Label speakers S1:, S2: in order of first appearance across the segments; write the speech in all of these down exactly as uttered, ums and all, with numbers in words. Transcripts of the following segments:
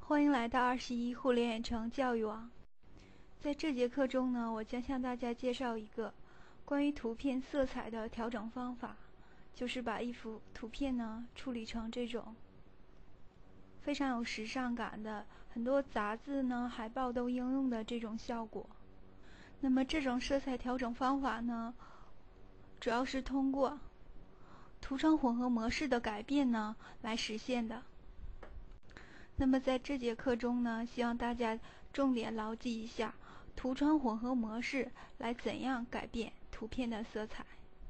S1: 欢迎来到二十一互联远程教育网。在这节课中呢，我将向大家介绍一个关于图片色彩的调整方法，就是把一幅图片呢处理成这种非常有时尚感的，很多杂志呢、海报都应用的这种效果。那么这种色彩调整方法呢，主要是通过图层混合模式的改变呢来实现的。那么在这节课中呢，希望大家重点牢记一下图层混合模式来怎样改变图片的色彩。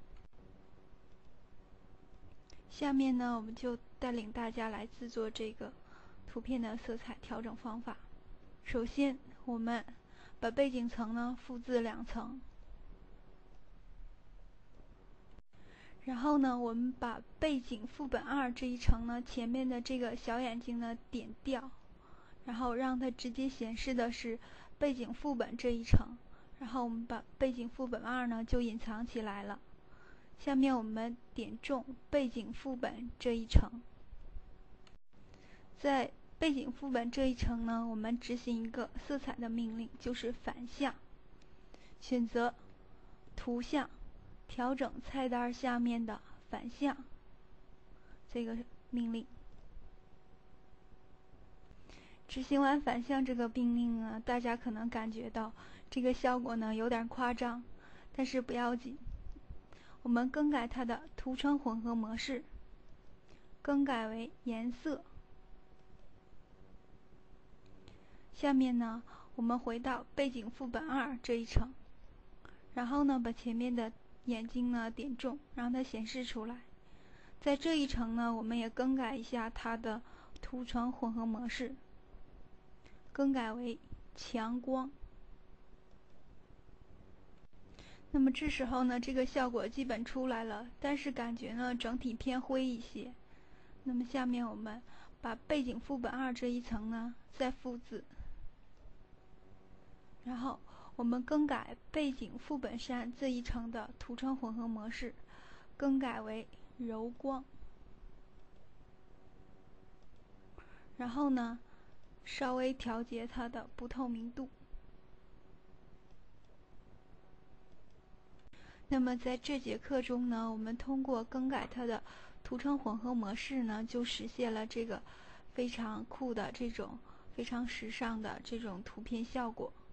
S1: 下面呢，我们就带领大家来制作这个图片的色彩调整方法。首先，我们把背景层呢复制两层，然后呢，我们把背景副本二这一层呢前面的这个小眼睛呢点掉，然后让它直接显示的是背景副本这一层，然后我们把背景副本二呢就隐藏起来了。下面我们点中背景副本这一层，在背景副本这一层呢，我们执行一个色彩的命令，就是反向。选择图像，调整菜单下面的反向这个命令。执行完反向这个命令呢，大家可能感觉到这个效果呢有点夸张，但是不要紧，我们更改它的图层混合模式，更改为颜色。下面呢，我们回到背景副本二这一层，然后呢，把前面的眼睛呢点中，让它显示出来。在这一层呢，我们也更改一下它的图层混合模式，更改为强光。那么这时候呢，这个效果基本出来了，但是感觉呢整体偏灰一些。那么下面我们把背景副本二这一层呢再复制，然后我们更改背景副本三这一层的图层混合模式，更改为柔光。然后呢，稍微调节它的不透明度。那么在这节课中呢，我们通过更改它的图层混合模式呢，就实现了这个非常酷的这种非常时尚的这种图片效果。